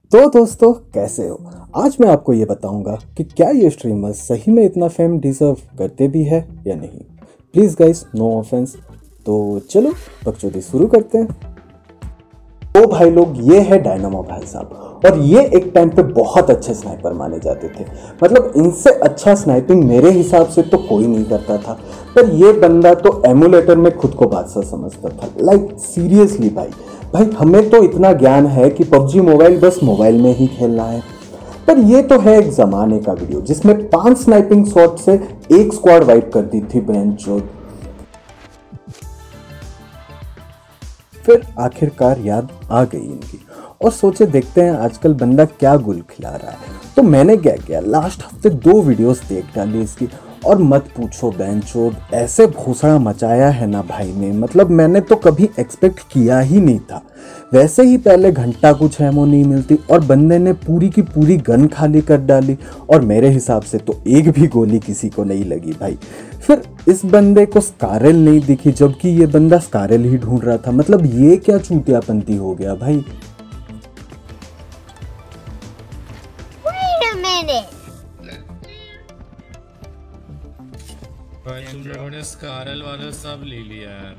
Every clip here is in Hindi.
तो दोस्तों कैसे हो। आज मैं आपको ये बताऊंगा कि क्या ये स्ट्रीमर्स सही में इतना फेम डिजर्व करते भी है या नहीं। Please guys, no offence. तो चलो बकचोदी शुरू करते हैं। तो भाई लोग, ये है डायनामो भाई साहब, और ये एक टाइम पे बहुत अच्छे स्नाइपर माने जाते थे। मतलब इनसे अच्छा स्नाइपिंग मेरे हिसाब से तो कोई नहीं करता था। पर ये बंदा तो एमुलेटर में खुद को बादशाह समझता था। लाइक सीरियसली भाई हमें तो इतना ज्ञान है कि पबजी मोबाइल बस मोबाइल में ही खेलना है। पर ये तो है एक जमाने का वीडियो जिसमें 5 स्नाइपिंग शॉट से एक स्क्वाड वाइप कर दी थी बेंचोद। फिर आखिरकार याद आ गई इनकी और सोचे देखते हैं आजकल बंदा क्या गुल खिला रहा है। तो मैंने क्या किया, लास्ट हफ्ते 2 वीडियोस देख डाली इसकी, और मत पूछो बेंचोद, ऐसे भूसड़ा मचाया है ना भाई ने। मतलब मैंने तो कभी एक्सपेक्ट किया ही नहीं था। वैसे ही पहले घंटा कुछ एमो नहीं मिलती और बंदे ने पूरी की पूरी गन खाली कर डाली, और मेरे हिसाब से तो एक भी गोली किसी को नहीं लगी भाई। फिर इस बंदे को स्कारल नहीं दिखी, जबकि ये बंदा स्कारल ही ढूंढ रहा था। मतलब ये क्या चूतियापंती हो गया भाई। तुम लोगों ने स्कारल वाला सब ले लिया यार।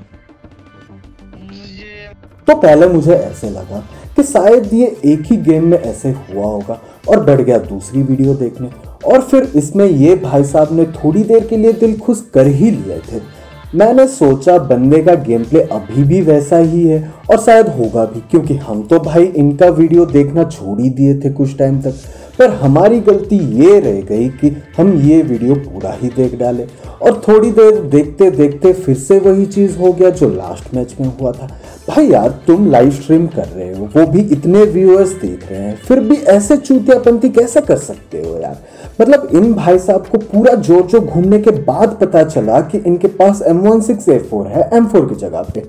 तो पहले मुझे ऐसे लगा कि शायद ये एक ही गेम में ऐसे हुआ होगा, और बढ़ गया दूसरी वीडियो देखने। और फिर इसमें ये भाई साहब ने थोड़ी देर के लिए दिल खुश कर ही लिए थे। मैंने सोचा बंदे का गेम प्ले अभी भी वैसा ही है, और शायद होगा भी, क्योंकि हम तो भाई इनका वीडियो देखना छोड़ ही दिए थे कुछ टाइम तक। पर हमारी गलती ये रह गई कि हम ये वीडियो पूरा ही देख डाले, और थोड़ी देर देखते देखते फिर से वही चीज़ हो गया जो लास्ट मैच में हुआ था। भाई यार, तुम लाइव स्ट्रीम कर रहे हो, वो भी इतने व्यूअर्स देख रहे हैं, फिर भी ऐसे चूतियापंती कैसे कर सकते हो यार। मतलब इन भाई साहब को पूरा जोर घूमने के बाद पता चला कि इनके पास M16A4 है M4 की जगह पे।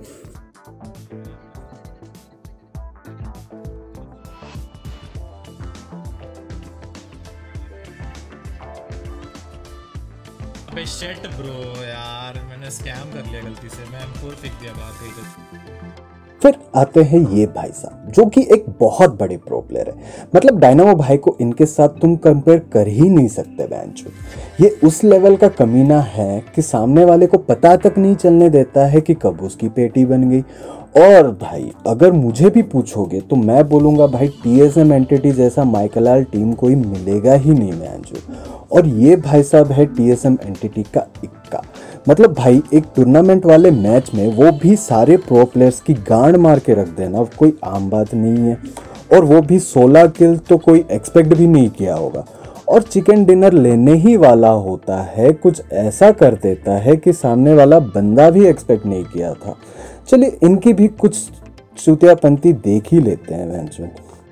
अबे शिट ब्रो यार, मैंने स्कैम कर लिया गलती से। मैं M4 फेंक दिया बाहर कहीं पे। फिर आते हैं ये भाई साहब, जो कि एक बहुत बड़े प्रो प्लेयर है। मतलब डायनामो भाई को इनके साथ तुम कंपेयर कर ही नहीं सकते बेंचो। ये उस लेवल का कमीना है कि सामने वाले को पता तक नहीं चलने देता है कि कब उसकी पेटी बन गई। और भाई अगर मुझे भी पूछोगे तो मैं बोलूँगा भाई TSM एंटिटी जैसा माइकलाल टीम कोई मिलेगा ही नहीं बेंचो। और ये भाई साहब है TSM एंटिटी का इक्का। मतलब भाई एक टूर्नामेंट वाले मैच में वो भी सारे प्रो प्लेयर्स की गांड मार के रख देना कोई आम बात नहीं है। और वो भी 16 किल तो कोई एक्सपेक्ट भी नहीं किया होगा। और चिकन डिनर लेने ही वाला होता है, कुछ ऐसा कर देता है कि सामने वाला बंदा भी एक्सपेक्ट नहीं किया था। चलिए इनकी भी कुछ चूतियापंती देख ही लेते हैं बेंचो।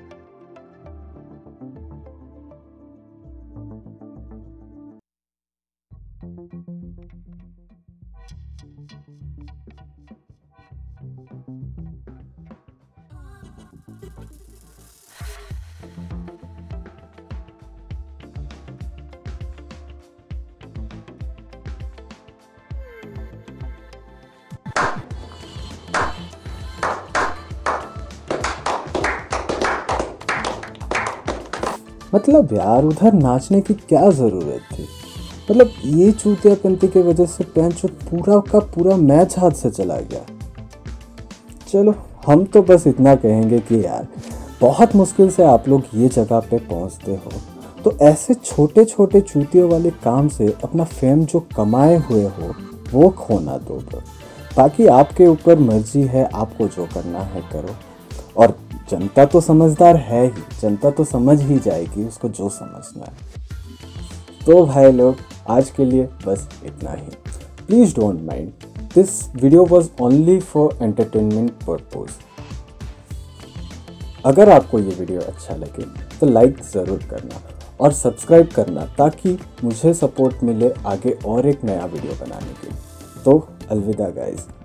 मतलब यार, उधर नाचने की क्या ज़रूरत थी। मतलब ये चूतियापंती की वजह से पेंचो पूरा का पूरा मैच हाथ से चला गया। चलो हम तो बस इतना कहेंगे कि यार बहुत मुश्किल से आप लोग ये जगह पे पहुंचते हो, तो ऐसे छोटे छोटे चूतियों वाले काम से अपना फेम जो कमाए हुए हो वो खोना दो ब्रो। बाकी आपके ऊपर मर्जी है, आपको जो करना है करो। और जनता तो समझदार है ही, जनता तो समझ ही जाएगी उसको जो समझना है। तो भाई लोग, आज के लिए बस इतना ही। Please don't mind, this video was only for entertainment purpose. अगर आपको ये वीडियो अच्छा लगे तो लाइक ज़रूर करना और सब्सक्राइब करना, ताकि मुझे सपोर्ट मिले आगे और एक नया वीडियो बनाने के लिए। तो अलविदा गाइज।